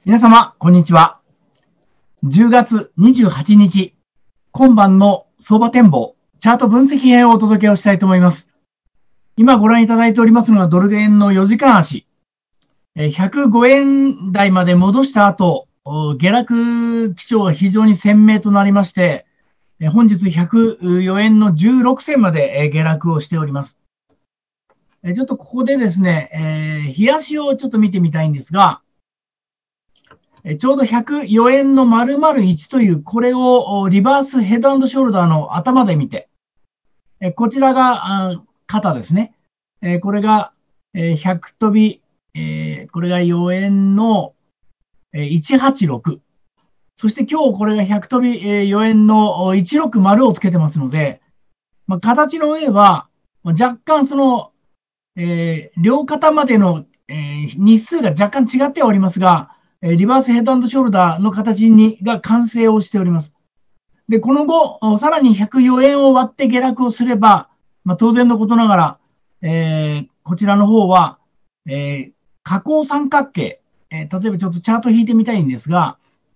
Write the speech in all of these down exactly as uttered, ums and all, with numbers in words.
皆様、こんにちは。じゅうがつにじゅうはちにち、今晩の相場展望、チャート分析編をお届けをしたいと思います。今ご覧いただいておりますのはドル円のよじかん足。ひゃくごえん台まで戻した後、下落基調が非常に鮮明となりまして、本日ひゃくよえんのじゅうろくせんまで下落をしております。ちょっとここでですね、えー、日足をちょっと見てみたいんですが、ちょうどひゃくよえんの丸々いちという、これをリバースヘッド&ショルダーの頭で見て、こちらが肩ですね。これがひゃく飛び、これがよえんのいちはちろく。そして今日これがひゃく飛びよえんのいちろくまるをつけてますので、まあ、形の上は若干その、えー、両肩までの、えー、日数が若干違ってはおりますが、リバースヘッド&ショルダーの形にが完成をしております。で、この後、さらにひゃくよえんを割って下落をすれば、まあ、当然のことながら、えー、こちらの方は、えー、下降三角形、えー、例えばちょっとチャート引いてみたいんですが、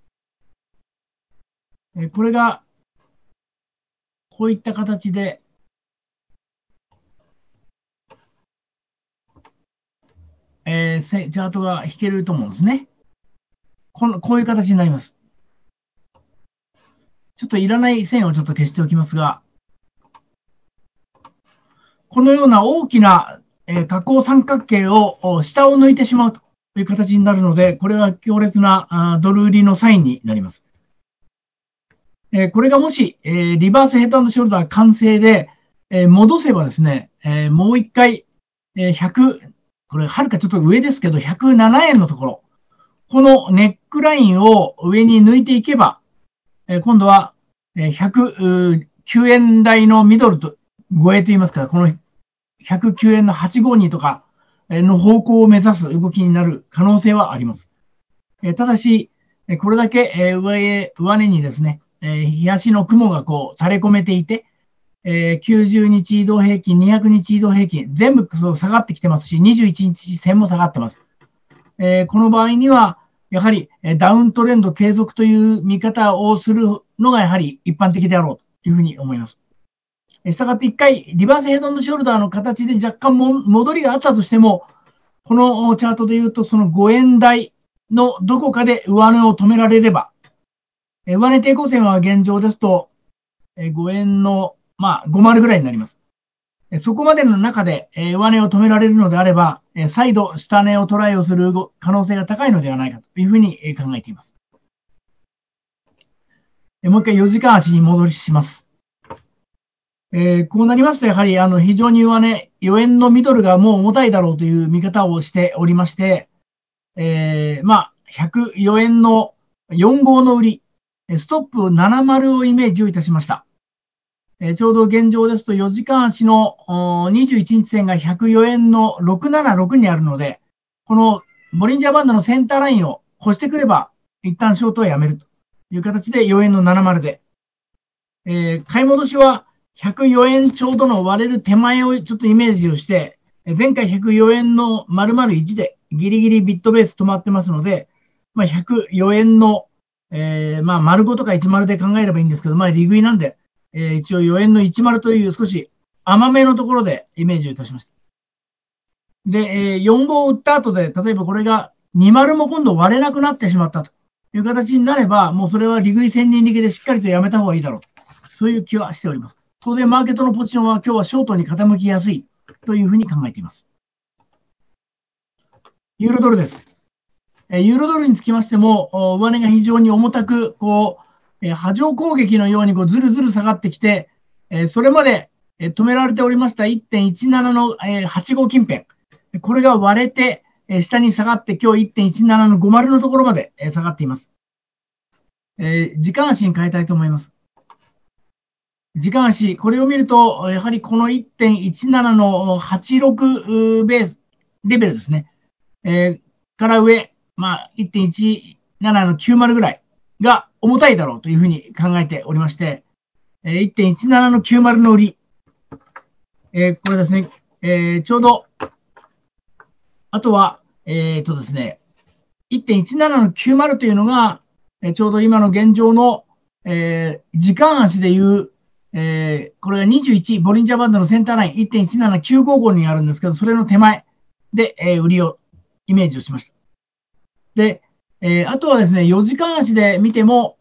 えー、これが、こういった形で、えー、チャートが引けると思うんですね。この、こういう形になります。ちょっといらない線をちょっと消しておきますが、このような大きな、えー、下降三角形を下を抜いてしまうという形になるので、これは強烈なあドル売りのサインになります。えー、これがもし、えー、リバースヘッド&ショルダー完成で、えー、戻せばですね、えー、もう一回、えー、ひゃく、これはるかちょっと上ですけど、ひゃくななえんのところ、このネックラインを上に抜いていけば、えー、今度はひゃくきゅうえん台のミドルと超えといいますか、このひゃくきゅうえんのはちごにとかの方向を目指す動きになる可能性はあります。ただし、これだけ上へ、上値にですね、日足の雲がこう垂れ込めていて、きゅうじゅうにち移動平均、にひゃくにち移動平均、全部下がってきてますし、にじゅういちにち線も下がってます。この場合には、やはりダウントレンド継続という見方をするのがやはり一般的であろうというふうに思います。したがって一回、リバースヘッド&ショルダーの形で若干も戻りがあったとしても、このチャートでいうと、そのごえん台のどこかで上値を止められれば、上値抵抗線は現状ですと、ごえんの、まあ、ごじゅうぐらいになります。そこまでの中で上値を止められるのであれば、再度下値をトライをする可能性が高いのではないかというふうに考えています。もう一回よじかん足に戻りします。えー、こうなりますと、やはりあの非常に上値、よえんのミドルがもう重たいだろうという見方をしておりまして、えー、まあ、ひゃくよえんのよん号の売り、ストップななじゅうをイメージをいたしました。えー、ちょうど現状ですとよじかん足のにじゅういちにち線がひゃくよえんのろくななろくにあるので、このボリンジャーバンドのセンターラインを越してくれば、一旦ショートはやめるという形でよえんのななじゅうで、えー、買い戻しはひゃくよえんちょうどの割れる手前をちょっとイメージをして、前回ひゃくよえんの丸々いちでギリギリビットベース止まってますので、まあ、ひゃくよえんの、えー、まあ丸ごとかいちまるで考えればいいんですけど、まあ利食いなんで、えー、一応よえんのいちまるという少し甘めのところでイメージをいたしました。で、えー、よん号を売った後で、例えばこれがにまるも今度割れなくなってしまったという形になれば、もうそれは利食い千人力でしっかりとやめた方がいいだろう。そういう気はしております。当然、マーケットのポジションは今日はショートに傾きやすいというふうに考えています。ユーロドルです。ユーロドルにつきましても、上値が非常に重たく、こう、波状攻撃のようにこうずるずる下がってきて、それまで止められておりました いってんいちなな のはち号近辺、これが割れて、下に下がって、今日 いってんいちなな のごじゅうのところまで下がっています。時間足に変えたいと思います。時間足、これを見ると、やはりこの いってんいちなな のはちじゅうろくベース、レベルですね。えー、から上、まあ、いってんいちなな のきゅうじゅうぐらいが重たいだろうというふうに考えておりまして、いってんいちなな のきゅうじゅうの売り、えー、これですね、えー、ちょうど、あとは、えっとですね、 いってんいちななのきゅうじゅうというのが、えちょうど今の現状の、えー、時間足でいう、えー、これがにじゅういち、ボリンジャーバンドのセンターライン いってんいちななきゅうごご にあるんですけど、それの手前で、えー、売りを、イメージをしました。で、えー、あとはですね、よじかん足で見ても、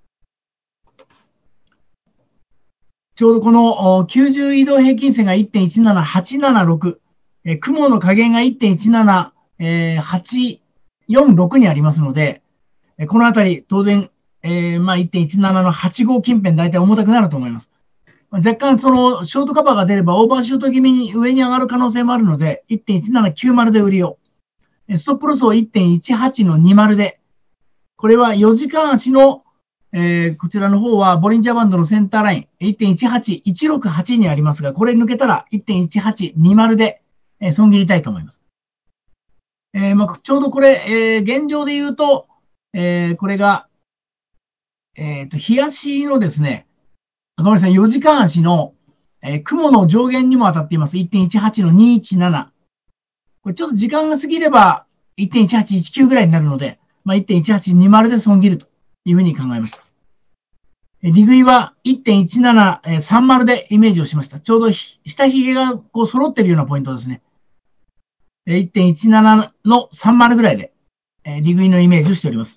ちょうどこのきゅうじゅう移動平均線が いってんいちななはちななろく、えー、雲の加減が いってんいちななはちよんろくにありますので、えー、このあたり、当然、えーまあ、いってんいちななのはちご近辺、大体重たくなると思います。若干、その、ショートカバーが出れば、オーバーシュート気味に上に上がる可能性もあるので、いってんいちななきゅうじゅうで売りを。ストップロスを いってんいちはちのにじゅうで、これはよじかん足の、えー、こちらの方は、ボリンジャーバンドのセンターライン いってんいちはちいちろくはち にありますが、これ抜けたら いってんいちはちにじゅう で、えー、損切りたいと思います。えーまあ、ちょうどこれ、えー、現状で言うと、えー、これが、えっと、日足のですね、ごめんなさい、よじかん足の、えー、雲の上限にも当たっています。いってんいちはちのにひゃくじゅうなな。これちょっと時間が過ぎれば いってんいちはちいちきゅう ぐらいになるので、まあ、いってんいちはちにじゅう で損切るというふうに考えました。利食いは いってんいちななさんじゅう でイメージをしました。ちょうど下髭がこう揃っているようなポイントですね。いってんいちなな のさんじゅうぐらいで利食いのイメージをしております。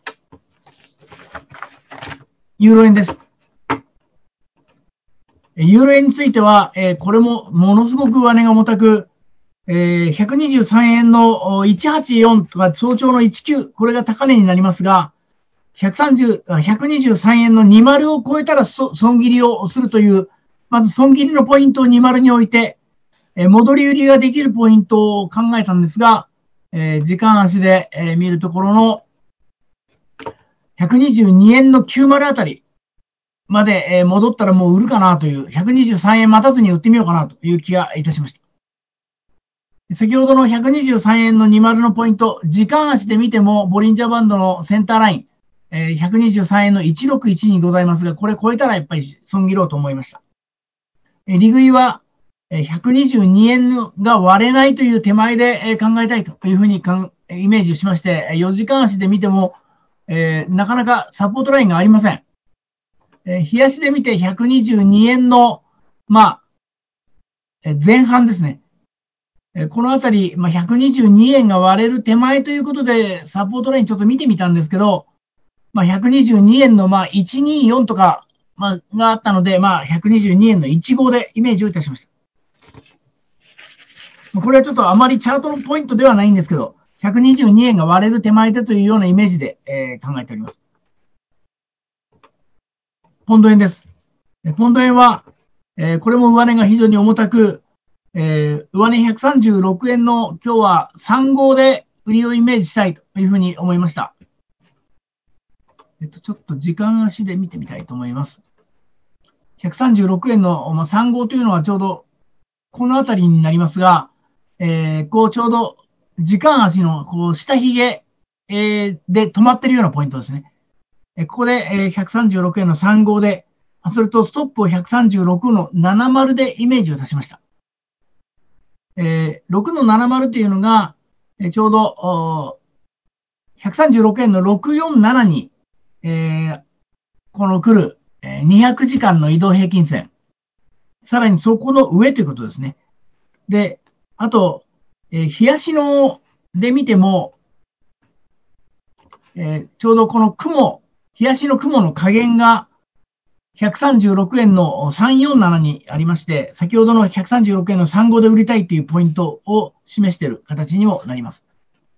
ユーロ円です。ユーロ円については、これもものすごく上値が重たく、ひゃくにじゅうさんえんのいちはちよんとか早朝のいちきゅう、これが高値になりますが、ひゃくさんじゅう、ひゃくにじゅうさんえんのにじゅうを超えたら損切りをするという、まず損切りのポイントをにじゅうに置いて、戻り売りができるポイントを考えたんですが、時間足で見るところのひゃくにじゅうにえんのきゅうじゅうあたりまで戻ったらもう売るかなという、ひゃくにじゅうさんえん待たずに売ってみようかなという気がいたしました。先ほどのひゃくにじゅうさんえんのにじゅうのポイント、時間足で見ても、ボリンジャーバンドのセンターライン、えー、ひゃくにじゅうさんえんのいちろくいちにございますが、これ超えたらやっぱり損切ろうと思いました。えー、利食いはひゃくにじゅうにえんが割れないという手前で考えたいというふうにかんイメージしまして、よじかん足で見ても、えー、なかなかサポートラインがありません。えー、日足で見てひゃくにじゅうにえんの、まあ、前半ですね。このあたり、まあ、ひゃくにじゅうにえんが割れる手前ということで、サポートラインちょっと見てみたんですけど、まあ、ひゃくにじゅうにえんのまあいちにーよんとか、まあ、があったので、まあ、ひゃくにじゅうにえんのいちごでイメージをいたしました。これはちょっとあまりチャートのポイントではないんですけど、ひゃくにじゅうにえんが割れる手前でというようなイメージで、えー、考えております。ポンド円です。ポンド円は、えー、これも上値が非常に重たく、えー、上値ひゃくさんじゅうろくえんの今日はさん号で売りをイメージしたいというふうに思いました。えっと、ちょっと時間足で見てみたいと思います。ひゃくさんじゅうろくえんの、まあ、さん号というのはちょうどこのあたりになりますが、えー、こうちょうど時間足のこう下髭、えー、で止まっているようなポイントですね。えここで、えー、ひゃくさんじゅうろくえんのさん号で、それとストップをひゃくさんじゅうろくのななじゅうでイメージを出しました。えー、ろくのななじゅうというのが、えー、ちょうどひゃくさんじゅうろくえんのろくよんななに、えー、この来る、えー、にひゃくじかんの移動平均線、さらにそこの上ということですね。で、あと、えー、日足ので見ても、えー、ちょうどこの雲、日足の雲の加減がひゃくさんじゅうろくえんのさんよんななにありまして、先ほどのひゃくさんじゅうろくえんのさん号で売りたいというポイントを示している形にもなります。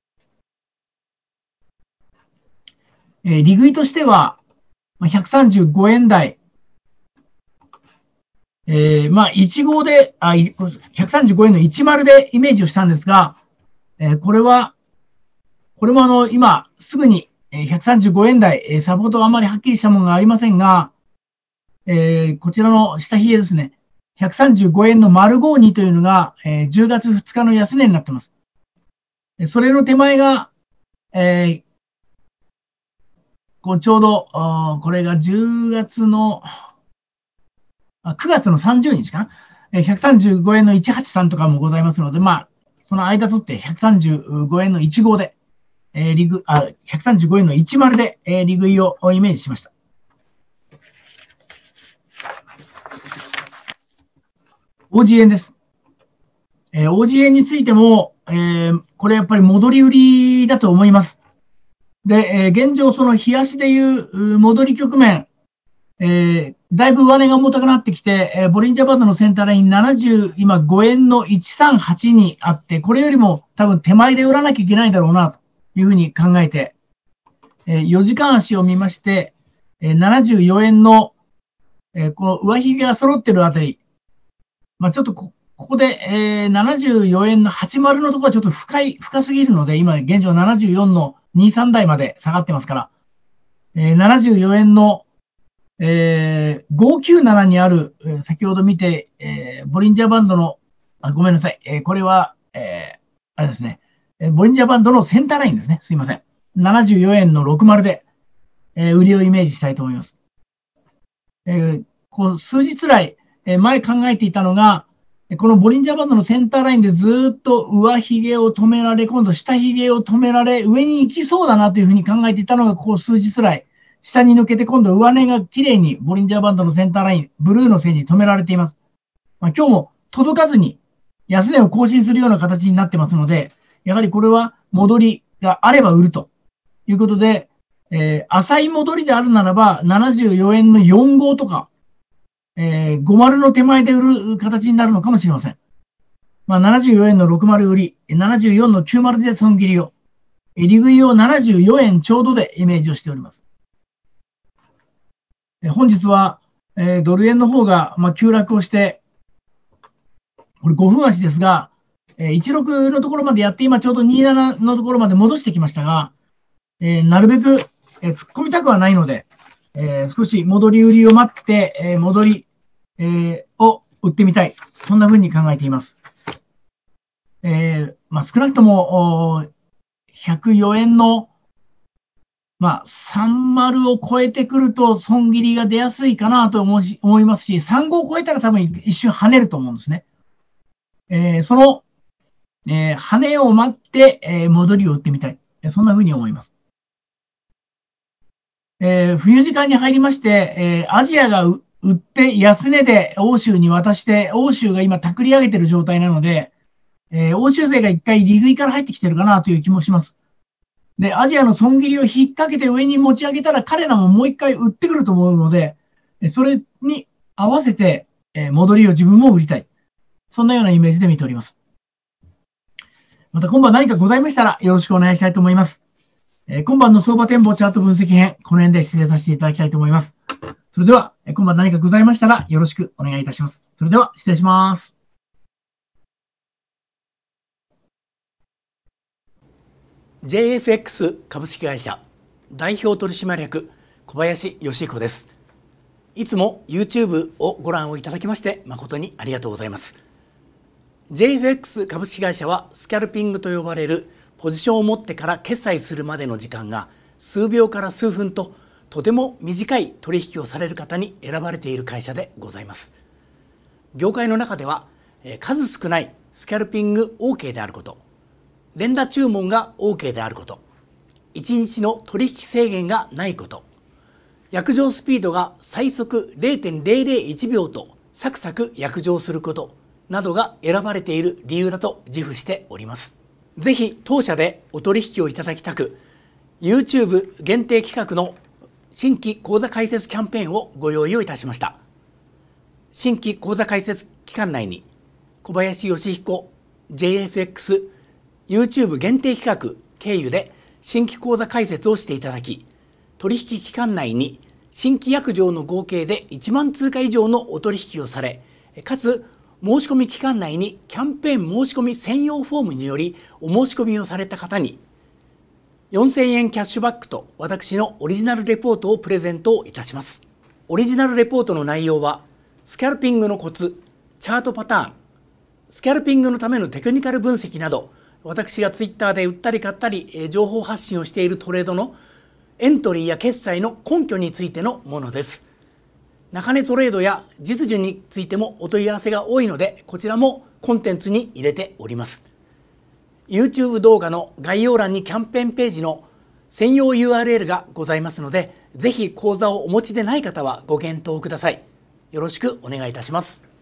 えー、利食いとしては、ひゃくさんじゅうごえん台、えー、まあ、いち号で、あ、ひゃくさんじゅうごえんのいちじゅうでイメージをしたんですが、えー、これは、これもあの、今、すぐにひゃくさんじゅうごえん台、サポートがあまりはっきりしたものがありませんが、えー、こちらの下髭ですね。ひゃくさんじゅうごえんの丸ごじゅうにというのが、えー、じゅうがつふつかの安値になっています。それの手前が、えー、こうちょうど、これがじゅうがつの、あくがつのさんじゅうにちかな。えー、ひゃくさんじゅうごえんのいちはちさんとかもございますので、まあ、その間取ってひゃくさんじゅうごえんのいち号で、 えー、利食あひゃくさんじゅうごえんのじゅうで、えー、利食いをイメージしました。オージー 円です。えー、オージー 円についても、えー、これやっぱり戻り売りだと思います。で、えー、現状、その日足でいう戻り局面、えー、だいぶ上値が重たくなってきて、えー、ボリンジャーバンドのセンターラインななじゅう、今ごえんのいちさんはちにあって、これよりも多分手前で売らなきゃいけないだろうなというふうに考えて、えー、よじかん足を見まして、えー、ななじゅうよえんの、えー、この上髭が揃ってるあたり、まあ、ちょっとこここで、えー、ななじゅうよえんのはちじゅうのところはちょっと深い、深すぎるので、今現状ななじゅうよんのにじゅうさん台まで下がってますから、えー、ななじゅうよえんのえー、ごひゃくきゅうじゅうななにある、えー、先ほど見て、えー、ボリンジャーバンドの、あごめんなさい、えー、これは、えー、あれですね、えー、ボリンジャーバンドのセンターラインですね。すいません。ななじゅうよえんのろくじゅうで、えー、売りをイメージしたいと思います。えー、こう数日来、えー、前考えていたのが、このボリンジャーバンドのセンターラインでずっと上髭を止められ、今度下髭を止められ、上に行きそうだなというふうに考えていたのが、ここ数日来、下に抜けて、今度上値がきれいにボリンジャーバンドのセンターライン、ブルーの線に止められています。まあ、今日も届かずに安値を更新するような形になってますので、やはりこれは戻りがあれば売るということで、えー、浅い戻りであるならば、ななじゅうよえんのよんじゅうごとか、えー、ごじゅうの手前で売る形になるのかもしれません。まあ、ななじゅうよえんのろくじゅう売り、ななじゅうよんのきゅうじゅうで損切りを、利食いをななじゅうよえんちょうどでイメージをしております。本日は、えー、ドル円の方が、まあ、急落をして、これごふん足ですが、えー、いちじゅうろくのところまでやって、今ちょうどにじゅうななのところまで戻してきましたが、えー、なるべく、えー、突っ込みたくはないので、えー、少し戻り売りを待って、えー、戻り、えー、を売ってみたい。そんなふうに考えています。えーまあ、少なくともひゃくよえんのまあ、さんじゅうを超えてくると損切りが出やすいかなと思い思いますし、さんじゅうごを超えたら多分一瞬跳ねると思うんですね。えー、その、えー、跳ねを待って、えー、戻りを打ってみたい。そんなふうに思います。えー、冬時間に入りまして、えー、アジアが売って安値で欧州に渡して、欧州が今、たくり上げている状態なので、えー、欧州勢が一回利食いから入ってきてるかなという気もします。で、アジアの損切りを引っ掛けて上に持ち上げたら彼らももう一回売ってくると思うので、それに合わせて戻りを自分も売りたい。そんなようなイメージで見ております。また今晩何かございましたらよろしくお願いしたいと思います。今晩の相場展望チャート分析編、この辺で失礼させていただきたいと思います。それでは今晩何かございましたらよろしくお願いいたします。それでは失礼します。 ジェイエフエックス 株式会社代表取締役小林義彦です。いつも YouTube をご覧をいただきまして誠にありがとうございます。 ジェイエフエックス 株式会社はスキャルピングと呼ばれるポジションを持ってから決済するまでの時間が数秒から数分ととても短い取引をされる方に選ばれている会社でございます。業界の中では数少ないスキャルピング OK であること、連打注文が OK であること、いちにちの取引制限がないこと、約定スピードが最速 ゼロてんゼロゼロいちびょうとサクサク約定することなどが選ばれている理由だと自負しております。ぜひ当社でお取引をいただきたく、YouTube 限定企画の新規口座開設キャンペーンをご用意をいたしました。新規口座開設期間内に小林義彦 ジェイエフエックスYouTube 限定企画経由で新規口座開設をしていただき、取引期間内に新規約定の合計でいちまん通貨以上のお取引をされ、かつ申し込み期間内にキャンペーン申し込み専用フォームによりお申し込みをされた方によんせんえんキャッシュバックと私のオリジナルレポートをプレゼントいたします。オリジナルレポートの内容はスキャルピングのコツ、チャートパターン、スキャルピングのためのテクニカル分析など、私がツイッターで売ったり買ったり情報発信をしているトレードのエントリーや決済の根拠についてのものです。中値トレードや実需についてもお問い合わせが多いので、こちらもコンテンツに入れております。 YouTube 動画の概要欄にキャンペーンページの専用 ユーアールエル がございますので、ぜひ講座をお持ちでない方はご検討ください。よろしくお願いいたします。